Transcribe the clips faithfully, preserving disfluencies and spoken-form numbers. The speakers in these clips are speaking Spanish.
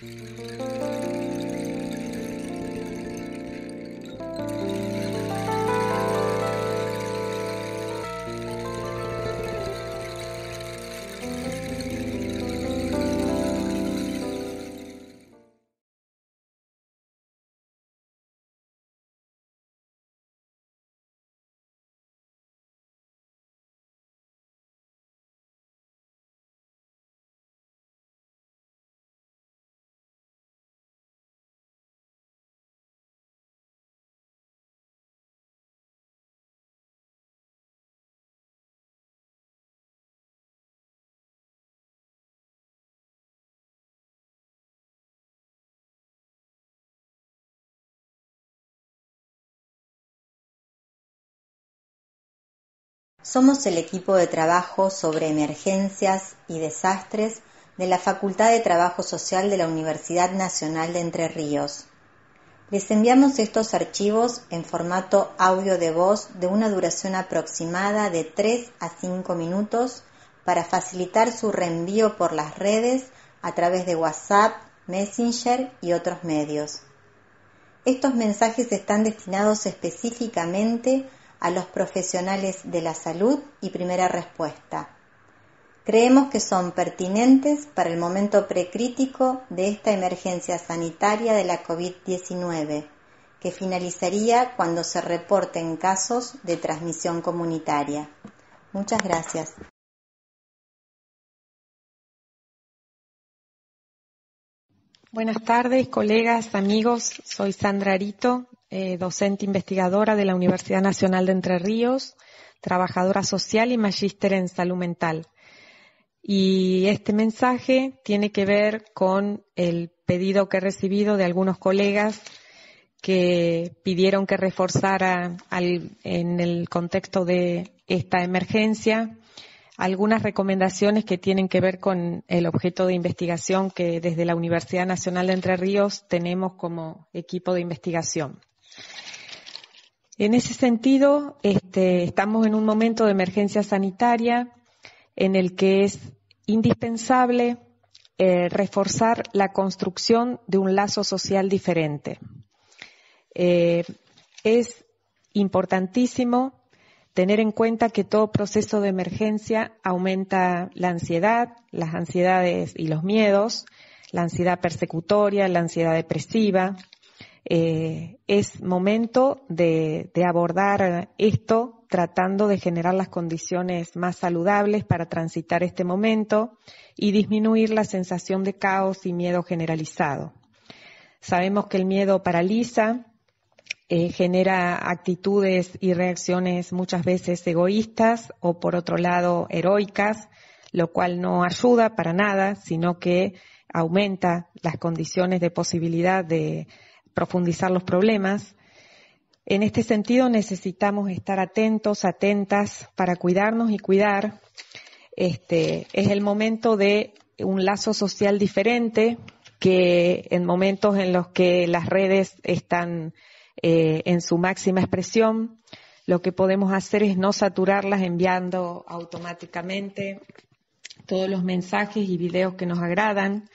Somos el equipo de trabajo sobre emergencias y desastres de la Facultad de Trabajo Social de la Universidad Nacional de Entre Ríos. Les enviamos estos archivos en formato audio de voz de una duración aproximada de tres a cinco minutos para facilitar su reenvío por las redes a través de WhatsApp, Messenger y otros medios. Estos mensajes están destinados específicamente a los profesionales de la salud y primera respuesta. Creemos que son pertinentes para el momento precrítico de esta emergencia sanitaria de la COVID diecinueve, que finalizaría cuando se reporten casos de transmisión comunitaria. Muchas gracias. Buenas tardes, colegas, amigos. Soy Sandra Arito, eh, docente investigadora de la Universidad Nacional de Entre Ríos, trabajadora social y magíster en salud mental. Y este mensaje tiene que ver con el pedido que he recibido de algunos colegas que pidieron que reforzara al, en el contexto de esta emergencia algunas recomendaciones que tienen que ver con el objeto de investigación que desde la Universidad Nacional de Entre Ríos tenemos como equipo de investigación. En ese sentido, este, estamos en un momento de emergencia sanitaria en el que es indispensable eh, reforzar la construcción de un lazo social diferente. Eh, es importantísimo tener en cuenta que todo proceso de emergencia aumenta la ansiedad, las ansiedades y los miedos, la ansiedad persecutoria, la ansiedad depresiva. Eh, es momento de, de abordar esto tratando de generar las condiciones más saludables para transitar este momento y disminuir la sensación de caos y miedo generalizado. Sabemos que el miedo paraliza, Eh, genera actitudes y reacciones muchas veces egoístas o por otro lado heroicas, lo cual no ayuda para nada, sino que aumenta las condiciones de posibilidad de profundizar los problemas. En este sentido necesitamos estar atentos, atentas para cuidarnos y cuidar. Este, es el momento de un lazo social diferente que en momentos en los que las redes están Eh, en su máxima expresión, lo que podemos hacer es no saturarlas enviando automáticamente todos los mensajes y videos que nos agradan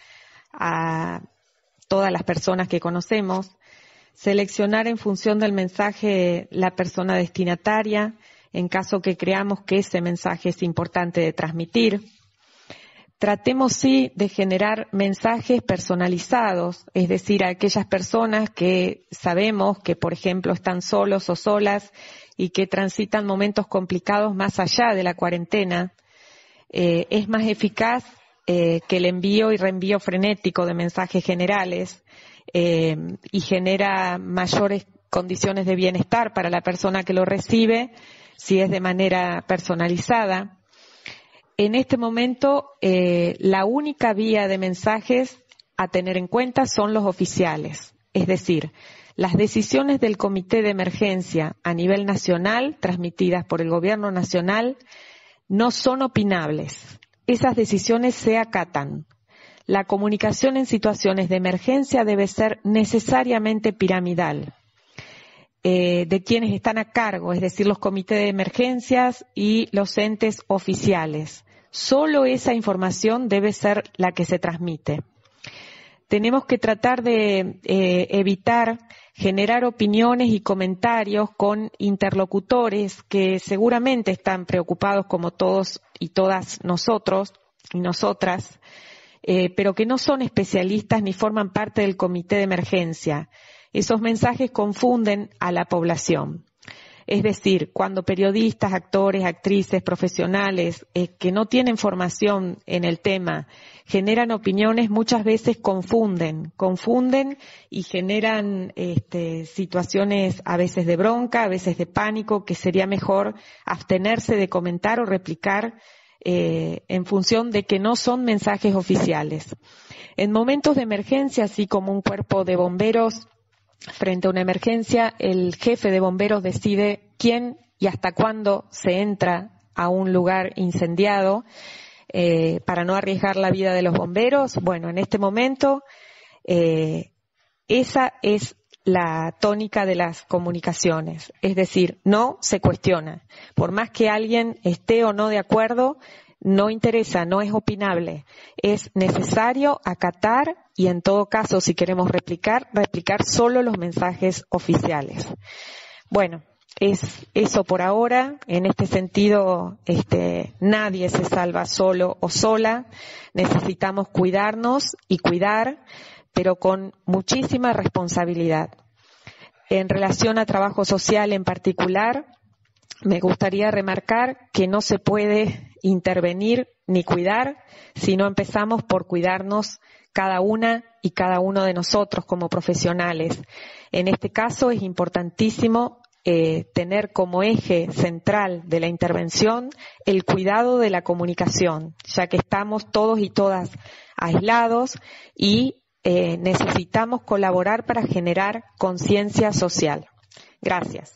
a todas las personas que conocemos, seleccionar en función del mensaje la persona destinataria en caso que creamos que ese mensaje es importante de transmitir. Tratemos sí de generar mensajes personalizados, es decir, a aquellas personas que sabemos que, por ejemplo, están solos o solas y que transitan momentos complicados más allá de la cuarentena. Eh, es más eficaz eh, que el envío y reenvío frenético de mensajes generales eh, y genera mayores condiciones de bienestar para la persona que lo recibe si es de manera personalizada. En este momento, eh, la única vía de mensajes a tener en cuenta son los oficiales. Es decir, las decisiones del Comité de Emergencia a nivel nacional, transmitidas por el Gobierno Nacional, no son opinables. Esas decisiones se acatan. La comunicación en situaciones de emergencia debe ser necesariamente piramidal. Eh, de quienes están a cargo, es decir, los comités de emergencias y los entes oficiales. Solo esa información debe ser la que se transmite. tenemos que tratar de eh, evitar generar opiniones y comentarios con interlocutores que seguramente están preocupados como todos y todas nosotros y nosotras, eh, pero que no son especialistas ni forman parte del comité de emergencia. Esos mensajes confunden a la población. Es decir, cuando periodistas, actores, actrices, profesionales eh, que no tienen formación en el tema generan opiniones, muchas veces confunden, confunden y generan este, situaciones a veces de bronca, a veces de pánico, que sería mejor abstenerse de comentar o replicar eh, en función de que no son mensajes oficiales. En momentos de emergencia, así como un cuerpo de bomberos, frente a una emergencia, el jefe de bomberos decide quién y hasta cuándo se entra a un lugar incendiado eh, para no arriesgar la vida de los bomberos. Bueno, en este momento eh, esa es la tónica de las comunicaciones, es decir, no se cuestiona. Por más que alguien esté o no de acuerdo, no interesa, no es opinable. Es necesario acatar y, en todo caso, si queremos replicar, replicar solo los mensajes oficiales. Bueno, es eso por ahora. En este sentido, este, nadie se salva solo o sola. Necesitamos cuidarnos y cuidar, pero con muchísima responsabilidad. En relación a trabajo social en particular, me gustaría remarcar que no se puede intervenir ni cuidar si no empezamos por cuidarnos cada una y cada uno de nosotros como profesionales. En este caso es importantísimo eh, tener como eje central de la intervención el cuidado de la comunicación, ya que estamos todos y todas aislados y eh, necesitamos colaborar para generar conciencia social. Gracias.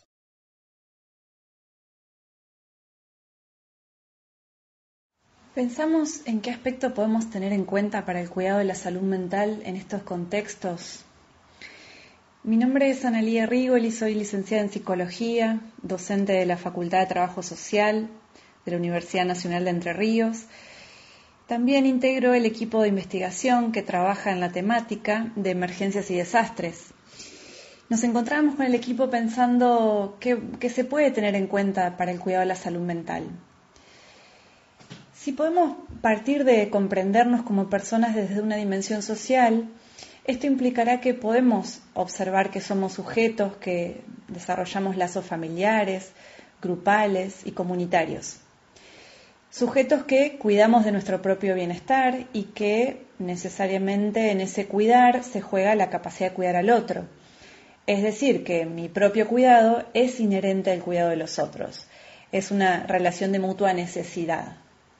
¿Pensamos en qué aspecto podemos tener en cuenta para el cuidado de la salud mental en estos contextos? Mi nombre es Analía Rigoli, soy licenciada en Psicología, docente de la Facultad de Trabajo Social de la Universidad Nacional de Entre Ríos. También integro el equipo de investigación que trabaja en la temática de emergencias y desastres. Nos encontramos con el equipo pensando qué, qué se puede tener en cuenta para el cuidado de la salud mental. Si podemos partir de comprendernos como personas desde una dimensión social, esto implicará que podemos observar que somos sujetos, que desarrollamos lazos familiares, grupales y comunitarios. Sujetos que cuidamos de nuestro propio bienestar y que necesariamente en ese cuidar se juega la capacidad de cuidar al otro. Es decir, que mi propio cuidado es inherente al cuidado de los otros. Es una relación de mutua necesidad.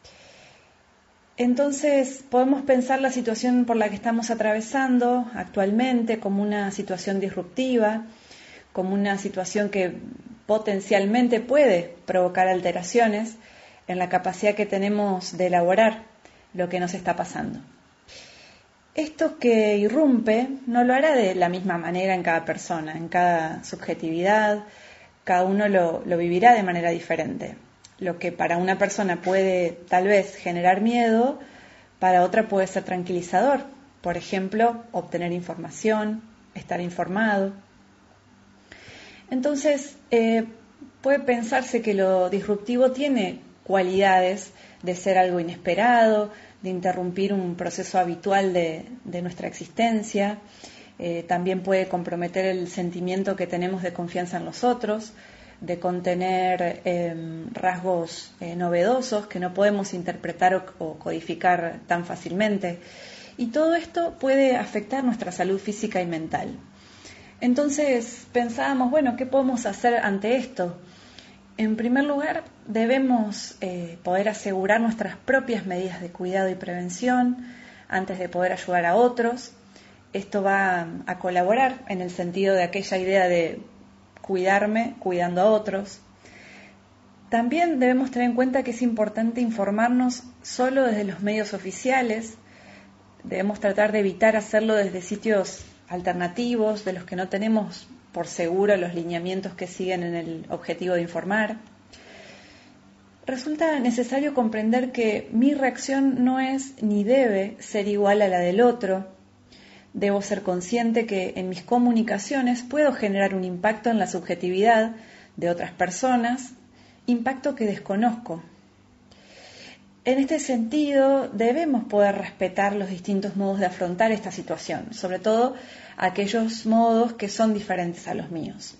Entonces, podemos pensar la situación por la que estamos atravesando actualmente como una situación disruptiva, como una situación que potencialmente puede provocar alteraciones en la capacidad que tenemos de elaborar lo que nos está pasando. Esto que irrumpe no lo hará de la misma manera en cada persona, en cada subjetividad, cada uno lo, lo vivirá de manera diferente. Lo que para una persona puede tal vez generar miedo, para otra puede ser tranquilizador. Por ejemplo, obtener información, estar informado. Entonces, eh, puede pensarse que lo disruptivo tiene cualidades de ser algo inesperado, de interrumpir un proceso habitual de, de nuestra existencia. Eh, también puede comprometer el sentimiento que tenemos de confianza en los otros, de contener eh, rasgos eh, novedosos que no podemos interpretar o, o codificar tan fácilmente. Y todo esto puede afectar nuestra salud física y mental. Entonces pensábamos, bueno, ¿qué podemos hacer ante esto? En primer lugar, debemos eh, poder asegurar nuestras propias medidas de cuidado y prevención antes de poder ayudar a otros. Esto va a colaborar en el sentido de aquella idea de cuidarme cuidando a otros. También debemos tener en cuenta que es importante informarnos solo desde los medios oficiales. Debemos tratar de evitar hacerlo desde sitios alternativos, de los que no tenemos por seguro los lineamientos que siguen en el objetivo de informar. Resulta necesario comprender que mi reacción no es ni debe ser igual a la del otro. debo ser consciente que en mis comunicaciones puedo generar un impacto en la subjetividad de otras personas, impacto que desconozco. En este sentido, debemos poder respetar los distintos modos de afrontar esta situación, sobre todo aquellos modos que son diferentes a los míos.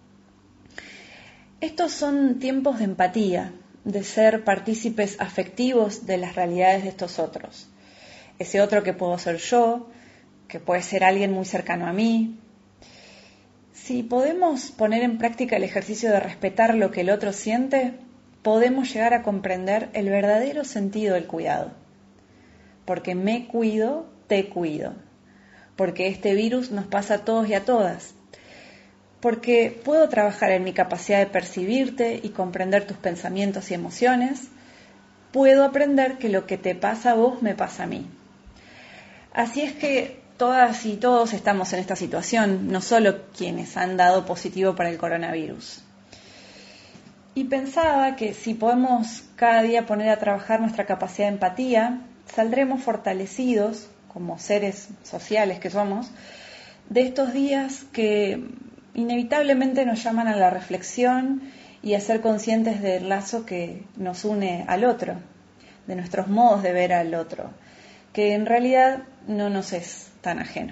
Estos son tiempos de empatía, de ser partícipes afectivos de las realidades de estos otros. Ese otro que puedo ser yo, que puede ser alguien muy cercano a mí. Si podemos poner en práctica el ejercicio de respetar lo que el otro siente, podemos llegar a comprender el verdadero sentido del cuidado. Porque me cuido, te cuido. Porque este virus nos pasa a todos y a todas. Porque puedo trabajar en mi capacidad de percibirte y comprender tus pensamientos y emociones. Puedo aprender que lo que te pasa a vos me pasa a mí. Así es que todas y todos estamos en esta situación, no solo quienes han dado positivo para el coronavirus. Y pensaba que si podemos cada día poner a trabajar nuestra capacidad de empatía, saldremos fortalecidos, como seres sociales que somos, de estos días que inevitablemente nos llaman a la reflexión y a ser conscientes del lazo que nos une al otro, de nuestros modos de ver al otro, que en realidad no nos es tan ajeno.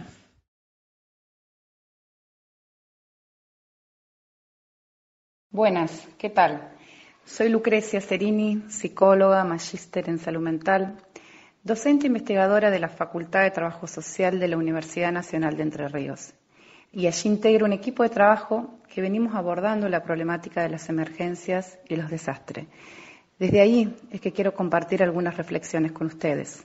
Buenas, ¿qué tal? Soy Lucrecia Cerini, psicóloga, magíster en salud mental, docente investigadora de la Facultad de Trabajo Social de la Universidad Nacional de Entre Ríos. Y allí integro un equipo de trabajo que venimos abordando la problemática de las emergencias y los desastres. Desde ahí es que quiero compartir algunas reflexiones con ustedes.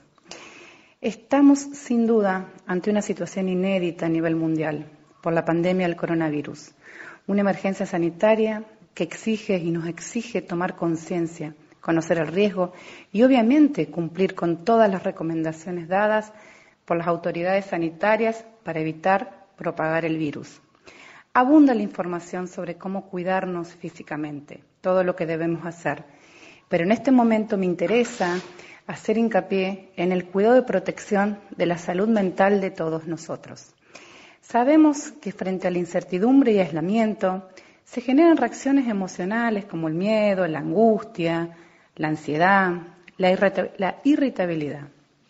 Estamos sin duda ante una situación inédita a nivel mundial por la pandemia del coronavirus, una emergencia sanitaria que exige y nos exige tomar conciencia, conocer el riesgo y obviamente cumplir con todas las recomendaciones dadas por las autoridades sanitarias para evitar propagar el virus. Abunda la información sobre cómo cuidarnos físicamente, todo lo que debemos hacer, pero en este momento me interesa hacer hincapié en el cuidado de protección de la salud mental de todos nosotros. Sabemos que frente a la incertidumbre y aislamiento se generan reacciones emocionales como el miedo, la angustia, la ansiedad, la, irrita- la irritabilidad,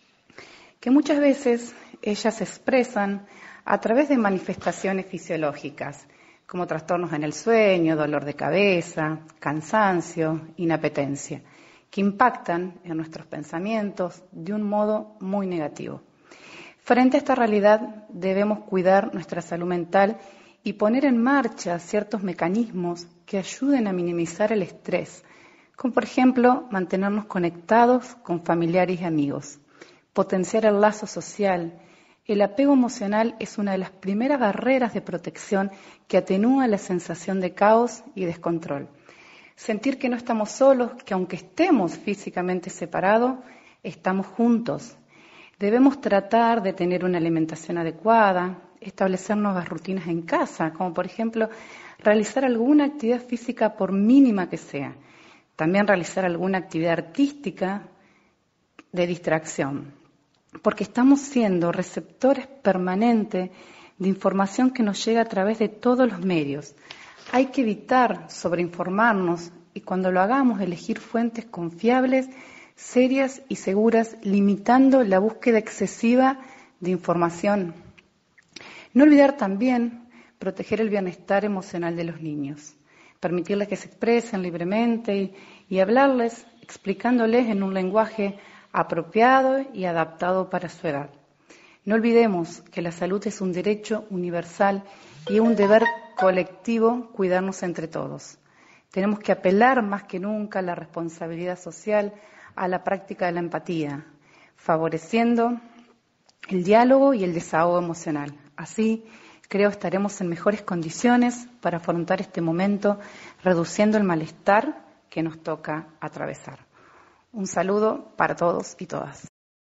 que muchas veces ellas se expresan a través de manifestaciones fisiológicas, como trastornos en el sueño, dolor de cabeza, cansancio, inapetencia, que impactan en nuestros pensamientos de un modo muy negativo. Frente a esta realidad debemos cuidar nuestra salud mental y poner en marcha ciertos mecanismos que ayuden a minimizar el estrés, como por ejemplo mantenernos conectados con familiares y amigos, potenciar el lazo social. El apego emocional es una de las primeras barreras de protección que atenúa la sensación de caos y descontrol. Sentir que no estamos solos, que aunque estemos físicamente separados, estamos juntos. Debemos tratar de tener una alimentación adecuada, establecer nuevas rutinas en casa, como por ejemplo realizar alguna actividad física por mínima que sea. También realizar alguna actividad artística de distracción, porque estamos siendo receptores permanentes de información que nos llega a través de todos los medios. Hay que evitar sobreinformarnos y cuando lo hagamos elegir fuentes confiables, serias y seguras, limitando la búsqueda excesiva de información. No olvidar también proteger el bienestar emocional de los niños, permitirles que se expresen libremente y, y hablarles, explicándoles en un lenguaje apropiado y adaptado para su edad. No olvidemos que la salud es un derecho universal y un deber colectivo cuidarnos entre todos. Tenemos que apelar más que nunca a la responsabilidad social, a la práctica de la empatía, favoreciendo el diálogo y el desahogo emocional. Así, creo, estaremos en mejores condiciones para afrontar este momento, reduciendo el malestar que nos toca atravesar. Un saludo para todos y todas.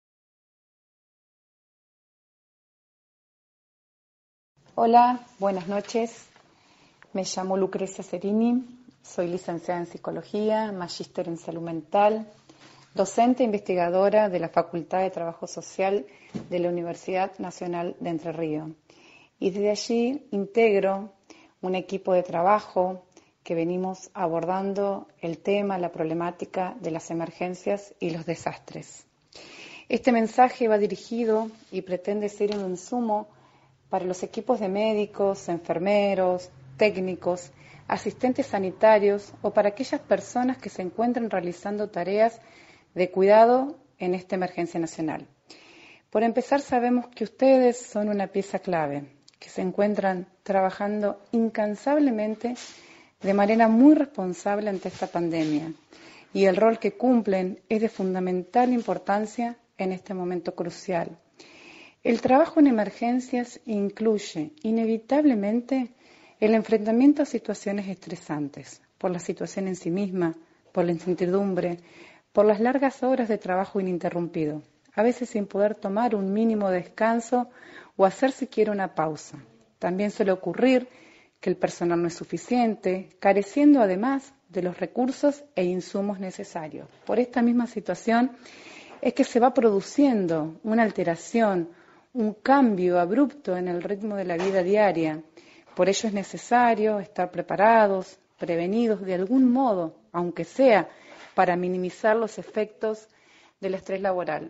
Hola, buenas noches. Me llamo Lucrecia Cerini, soy licenciada en Psicología, magíster en Salud Mental, docente e investigadora de la Facultad de Trabajo Social de la Universidad Nacional de Entre Ríos. Y desde allí integro un equipo de trabajo que venimos abordando el tema, la problemática de las emergencias y los desastres. Este mensaje va dirigido y pretende ser un insumo para los equipos de médicos, enfermeros, técnicos, asistentes sanitarios o para aquellas personas que se encuentran realizando tareas de cuidado en esta emergencia nacional. Por empezar, sabemos que ustedes son una pieza clave, que se encuentran trabajando incansablemente de manera muy responsable ante esta pandemia, y el rol que cumplen es de fundamental importancia en este momento crucial. El trabajo en emergencias incluye inevitablemente el enfrentamiento a situaciones estresantes, por la situación en sí misma, por la incertidumbre, por las largas horas de trabajo ininterrumpido, a veces sin poder tomar un mínimo de descanso o hacer siquiera una pausa. También suele ocurrir que el personal no es suficiente, careciendo además de los recursos e insumos necesarios. Por esta misma situación es que se va produciendo una alteración, un cambio abrupto en el ritmo de la vida diaria. Por ello es necesario estar preparados, prevenidos de algún modo, aunque sea para minimizar los efectos del estrés laboral.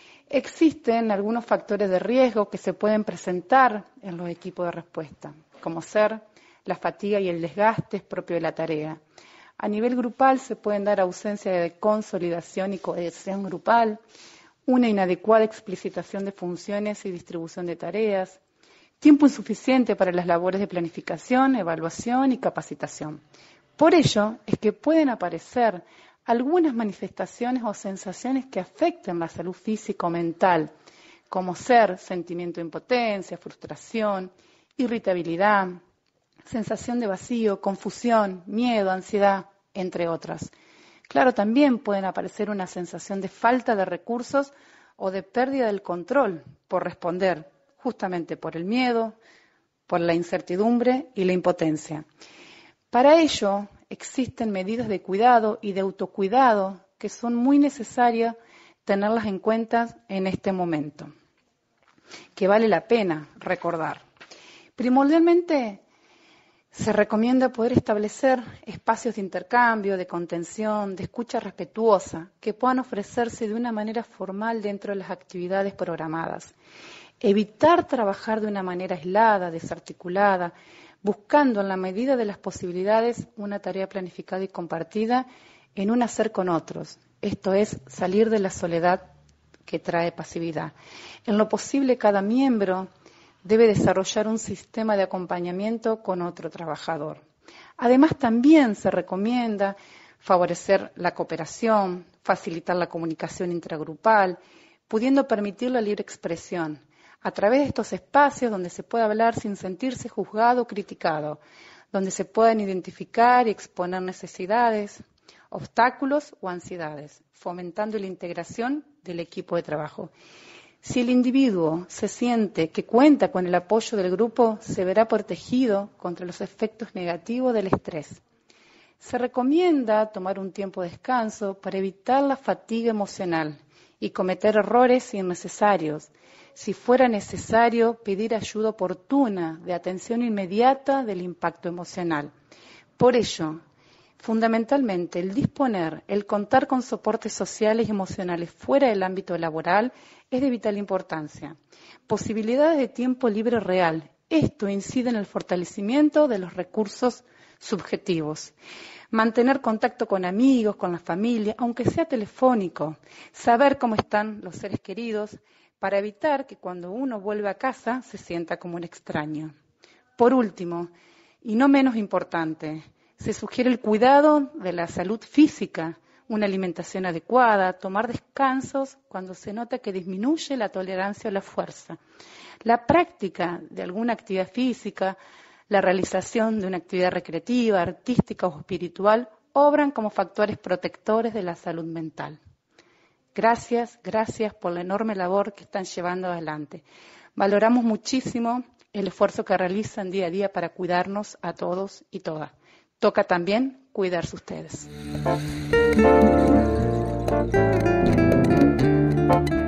Existen algunos factores de riesgo que se pueden presentar en los equipos de respuesta, como ser la fatiga y el desgaste propio de la tarea. A nivel grupal se pueden dar ausencia de consolidación y cohesión grupal, una inadecuada explicitación de funciones y distribución de tareas, tiempo insuficiente para las labores de planificación, evaluación y capacitación. Por ello es que pueden aparecer algunas manifestaciones o sensaciones que afecten la salud física o mental, como ser sentimiento de impotencia, frustración, irritabilidad, sensación de vacío, confusión, miedo, ansiedad, entre otras. Claro, también pueden aparecer una sensación de falta de recursos o de pérdida del control por responder, justamente por el miedo, por la incertidumbre y la impotencia. Para ello, existen medidas de cuidado y de autocuidado que son muy necesarias tenerlas en cuenta en este momento, que vale la pena recordar. Primordialmente, se recomienda poder establecer espacios de intercambio, de contención, de escucha respetuosa, que puedan ofrecerse de una manera formal dentro de las actividades programadas. Evitar trabajar de una manera aislada, desarticulada, buscando en la medida de las posibilidades una tarea planificada y compartida en un hacer con otros. Esto es salir de la soledad que trae pasividad. En lo posible, cada miembro debe desarrollar un sistema de acompañamiento con otro trabajador. Además, también se recomienda favorecer la cooperación, facilitar la comunicación intragrupal, pudiendo permitir la libre expresión, a través de estos espacios donde se puede hablar sin sentirse juzgado o criticado, donde se puedan identificar y exponer necesidades, obstáculos o ansiedades, fomentando la integración del equipo de trabajo. Si el individuo se siente que cuenta con el apoyo del grupo, se verá protegido contra los efectos negativos del estrés. Se recomienda tomar un tiempo de descanso para evitar la fatiga emocional y cometer errores innecesarios. Si fuera necesario, pedir ayuda oportuna de atención inmediata del impacto emocional. Por ello, fundamentalmente, el disponer, el contar con soportes sociales y emocionales fuera del ámbito laboral es de vital importancia. Posibilidades de tiempo libre real. Esto incide en el fortalecimiento de los recursos subjetivos. Mantener contacto con amigos, con la familia, aunque sea telefónico. Saber cómo están los seres queridos para evitar que cuando uno vuelve a casa se sienta como un extraño. Por último, y no menos importante, se sugiere el cuidado de la salud física, una alimentación adecuada, tomar descansos cuando se nota que disminuye la tolerancia a la fuerza. La práctica de alguna actividad física, la realización de una actividad recreativa, artística o espiritual, obran como factores protectores de la salud mental. Gracias, gracias por la enorme labor que están llevando adelante. Valoramos muchísimo el esfuerzo que realizan día a día para cuidarnos a todos y todas. Toca también cuidarse ustedes. Thank you.